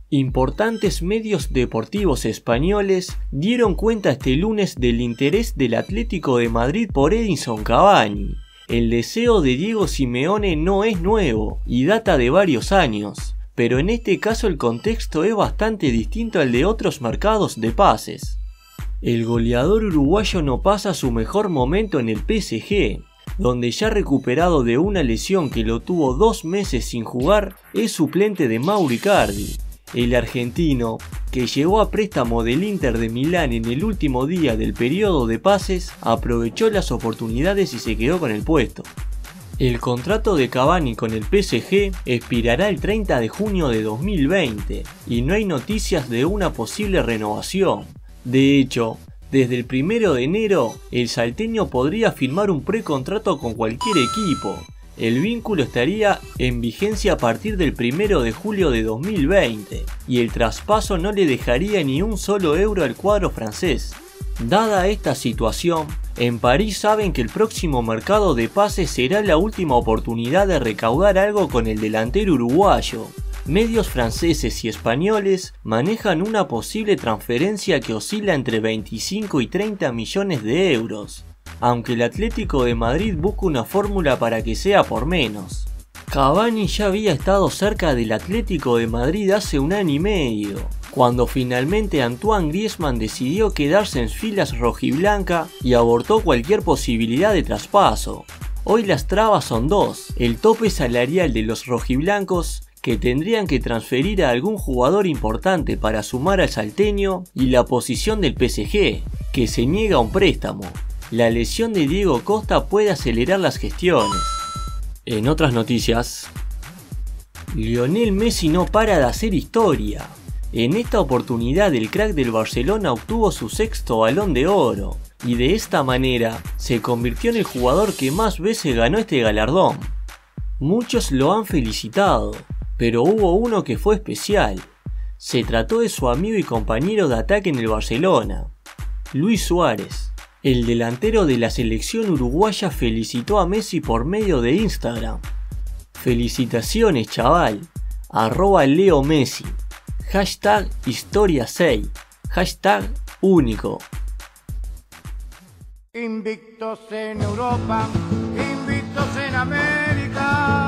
Importantes medios deportivos españoles dieron cuenta este lunes del interés del Atlético de Madrid por Edinson Cavani. El deseo de Diego Simeone no es nuevo y data de varios años, pero en este caso el contexto es bastante distinto al de otros mercados de pases. El goleador uruguayo no pasa su mejor momento en el PSG, donde ya recuperado de una lesión que lo tuvo 2 meses sin jugar, es suplente de Mauro Icardi. El argentino, que llegó a préstamo del Inter de Milán en el último día del periodo de pases, aprovechó las oportunidades y se quedó con el puesto. El contrato de Cavani con el PSG expirará el 30 de junio de 2020 y no hay noticias de una posible renovación. De hecho, desde el 1 de enero, el salteño podría firmar un precontrato con cualquier equipo. El vínculo estaría en vigencia a partir del 1 de julio de 2020 y el traspaso no le dejaría ni un solo euro al cuadro francés. Dada esta situación, en París saben que el próximo mercado de pases será la última oportunidad de recaudar algo con el delantero uruguayo. Medios franceses y españoles manejan una posible transferencia que oscila entre 25 y 30 millones de euros. Aunque el Atlético de Madrid busca una fórmula para que sea por menos. Cavani ya había estado cerca del Atlético de Madrid hace 1 año y medio, cuando finalmente Antoine Griezmann decidió quedarse en filas rojiblanca y abortó cualquier posibilidad de traspaso. Hoy las trabas son 2, el tope salarial de los rojiblancos, que tendrían que transferir a algún jugador importante para sumar al salteño, y la posición del PSG, que se niega a un préstamo. La lesión de Diego Costa puede acelerar las gestiones. En otras noticias, Lionel Messi no para de hacer historia. En esta oportunidad el crack del Barcelona obtuvo su 6º Balón de Oro, y de esta manera se convirtió en el jugador que más veces ganó este galardón. Muchos lo han felicitado, pero hubo uno que fue especial. Se trató de su amigo y compañero de ataque en el Barcelona, Luis Suárez. El delantero de la selección uruguaya felicitó a Messi por medio de Instagram. Felicitaciones chaval, @LeoMessi, #Historia6, #único. Invictos en Europa, invictos en América.